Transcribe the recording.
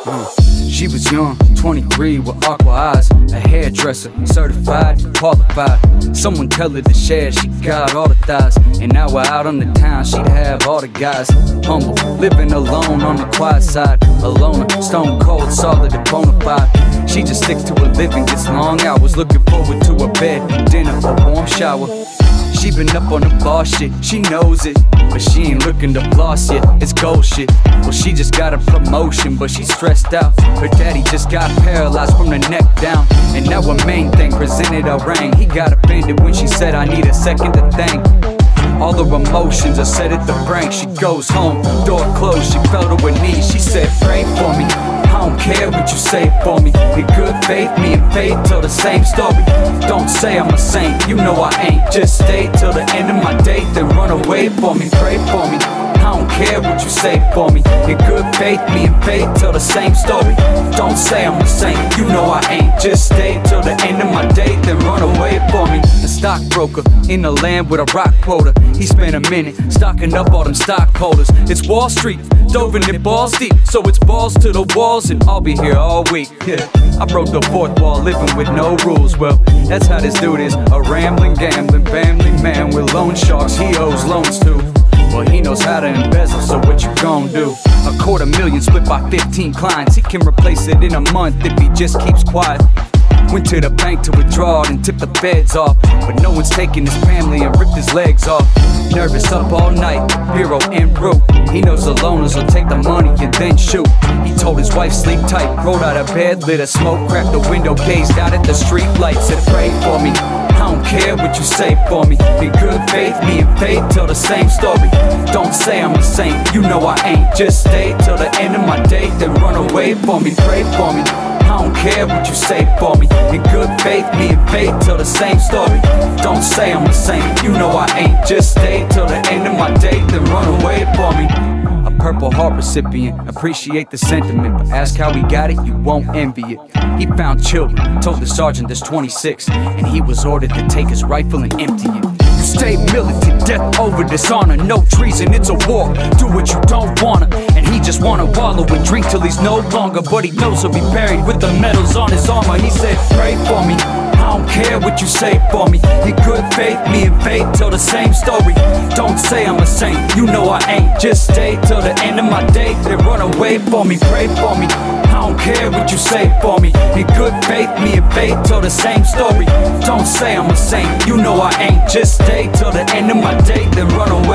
She was young, 23 with aqua eyes, a hairdresser, certified, qualified. Someone tell her to share, she got all the thighs. And now we're out on the town, she'd have all the guys. Humble, living alone on the quiet side. A loner, stone cold, solid and bona fide. She just sticks to her living, gets long hours. Looking forward to a bed, dinner, a warm shower. She been up on the boss shit, she knows it, but she ain't looking to floss yet, it's gold shit. Well, she just got a promotion, but she's stressed out. Her daddy just got paralyzed from the neck down, and now her main thing presented a ring. He got offended when she said, I need a second to thank. All her emotions are set at the brink. She goes home, door closed, she fell to her knees. She said, pray for me, I don't care what you say for me. In good faith, me and Faith tell the same story. Don't say I'm a saint, you know I ain't. Just stay till the end of my day, then run away for me. Pray for me, I don't care what you say for me. In good faith, me and Faith tell the same story. Don't say I'm a saint, you know I ain't. Just stay till the end of my day, then run away for me. A stockbroker in the land with a rock quota. He spent a minute stocking up all them stockholders. It's Wall Street, dove in it balls deep, so it's balls to the walls, and I'll be here all week. Yeah, I broke the fourth wall, living with no rules. Well, that's how this dude is, a rambling, gambling family man with loan sharks he owes loans to. Well, he knows how to embezzle, so what you gon' do? $250,000 split by 15 clients. He can replace it in a month if he just keeps quiet. Went to the bank to withdraw it and tipped the feds off, but no one's taking his family and ripped his legs off. Nervous up all night, bureau en route. He knows the loners will take the money and then shoot. He told his wife sleep tight, rolled out of bed, lit a smoke, cracked the window, gazed out at the street lights, said pray for me. I don't care what you say for me. In good faith, me and Faith tell the same story. Don't say I'm a saint, you know I ain't. Just stay till the end of my day, then run away for me. Pray for me, I don't care what you say for me. In good faith, me and Faith tell the same story. Don't say I'm a saint, you know I ain't. Just stay till the end of my day, then run away for me. A Purple Heart recipient, appreciate the sentiment, but ask how he got it, you won't envy it. He found children, told the sergeant there's 26, and he was ordered to take his rifle and empty it. You stay militant, death over dishonor, no treason, it's a war, do what you don't wanna. And he just wanna wallow and drink till he's no longer, but he knows he'll be buried with the medals on his armor. He said, pray for me, I don't care what you say for me. In good faith, me and Faith tell the same story. Don't say I'm a saint, you know I ain't. Just stay till the end of my day, then run away for me. Pray for me, I don't care what you say for me. In good faith, me and Faith tell the same story. Don't say I'm a saint, you know I ain't. Just stay till the end of my day, then run away.